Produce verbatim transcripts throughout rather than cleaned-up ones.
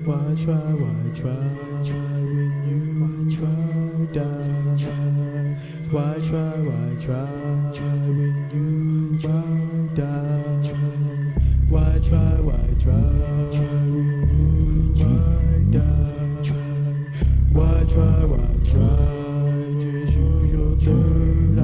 Why try, why try, when you try, die? Why try, why try, when you try, die? Why try, why try, when you try, die? Why try, why try, just use your third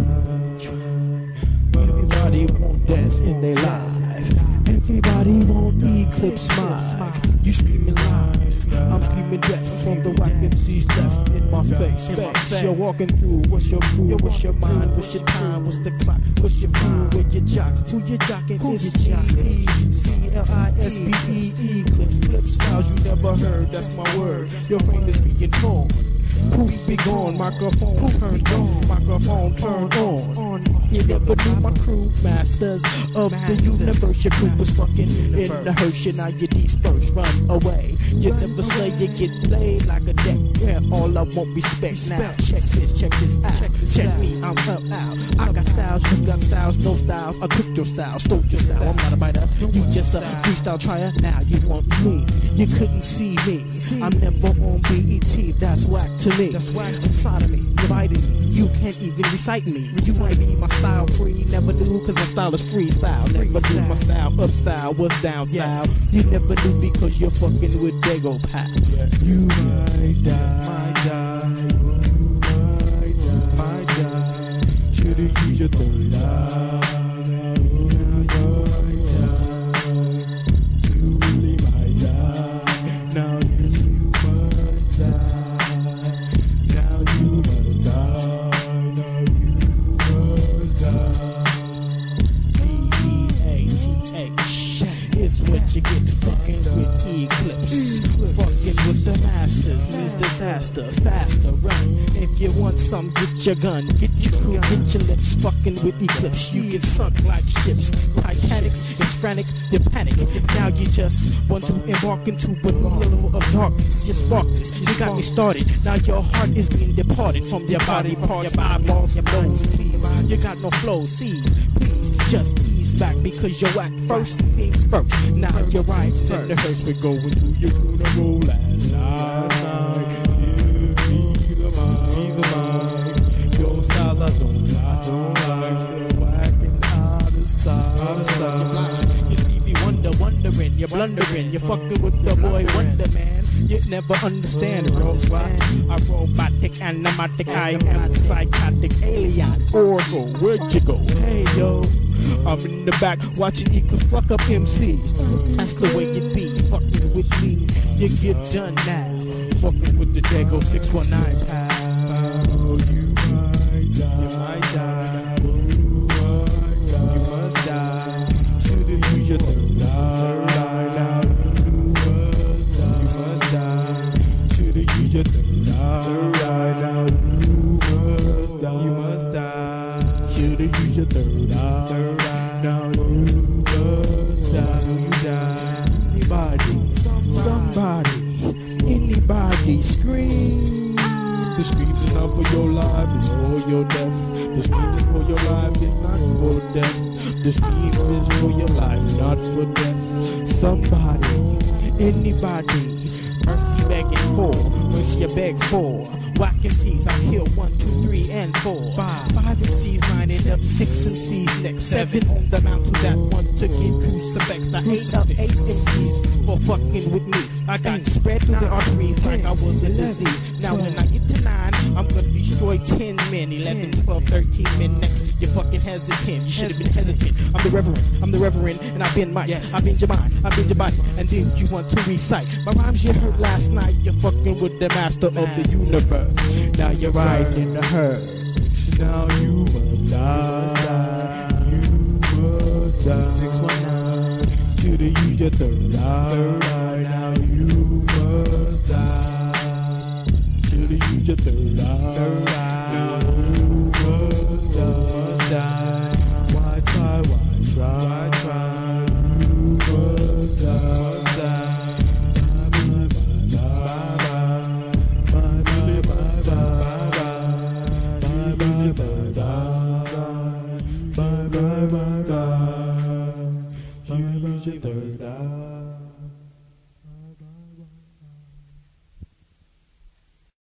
eye? Everybody want death in their life. Everybody want eclipse smile. You screaming live, I'm screaming death from the whack M Cs left in my face. Space, you're walking through, what's your crew, what's your mind, what's your time, what's the clock, what's your crew, where you jock, who you jocking, it's G E C L I S B E, eclipse, flip styles you never heard, that's my word, your frame is being torn. Poof be gone, microphone turned on, microphone turned on. You never knew my crew, masters of the universe. Your crew was fucking in the hearse, now you disperse, run away. You never slay, you get played like a deck. Yeah, all I want respect now. Check this, check this out. Check me, I'm up out. I got styles, you got styles, no styles. I cooked your style, stole your style. I'm not a biter, you just a freestyle trier. Now you want me, you couldn't see me. I'm never on B E T, that's whack to me. That's whack inside of me, dividing me. You can't even recite me. You might be my style free, never knew, cause my style is freestyle. Never knew my style, up style, was down style. You never knew because you're fucking with Dago Pack. You might die, might die, you might die, might die. Should've used your third eye. You might die, you really might die. Now you must die. Now you must die. Now you must die. D E A T H is what you get fucking with Eclipse. Fucking with the masters means disaster. Faster run. If you want some, get your gun. Get your crew, get your lips. Fucking with Eclipse, you get sunk like ships. Titanics, it's frantic, you panic. Now you just want to embark into a new level of darkness. You spark this, you got me started. Now your heart is being departed from your body parts, your eyeballs, your nose, please. You got no flow, seize, please. Just ease back because you're whack first things first. Now you're right first. In the hearse, we're going to your funeral last night. Give me the mind, be the mind. Your styles I don't like, don't like. You're whacking out of sight, out of sight. You're blind, you Stevie Wonder, wondering, you're blundering. You're fucking with the boy Wonder Man. You never understand, bro. I'm robotic, animatic, I am psychotic, alien, oracle. Where'd you go? Hey yo. I'm in the back watching you can fuck up M Cs. That's the way it be. Fucking with me, you get done now. Fucking with the Dago six one nine pal. You might die. You might die. You might die. You must die. Should've used your third eye. Now you must die. You must die. Should've used your third eye. Now you must die. You must die. Should've used your third eye. Now you must die. You die. Anybody, somebody, anybody scream. The screams is not for your life, it's for your death. The scream is for your life, it's not for death. The scream is for your life, not for death. Somebody, anybody, mercy begging for, mercy you beg for. Whack M Cs, I'm here one, two, three, and four. Five, five M Cs lining up, six M Cs next. Seven on the mountain that want to get crucifix. Now eight of eight M Cs for fucking with me. I got spread through the arteries like I was a disease. Now when I get to nine, I'm gonna destroy ten men, eleven, twelve, thirteen men next. You're fucking hesitant, you should have been hesitant. I'm the reverend, I'm the reverend, and I've been might. I've been your mind, I've been your body, and then you want to recite my rhymes you heard last night. You're fucking with the master of the universe. Now you're riding the hearse. Now you must die. You must die. six one nine. Should've used your third eye. Now you must die. Should've used your third eye. Now you must die. Why try? Why try? Why try? You must die. Bye bye bye bye. You lose your Thursday.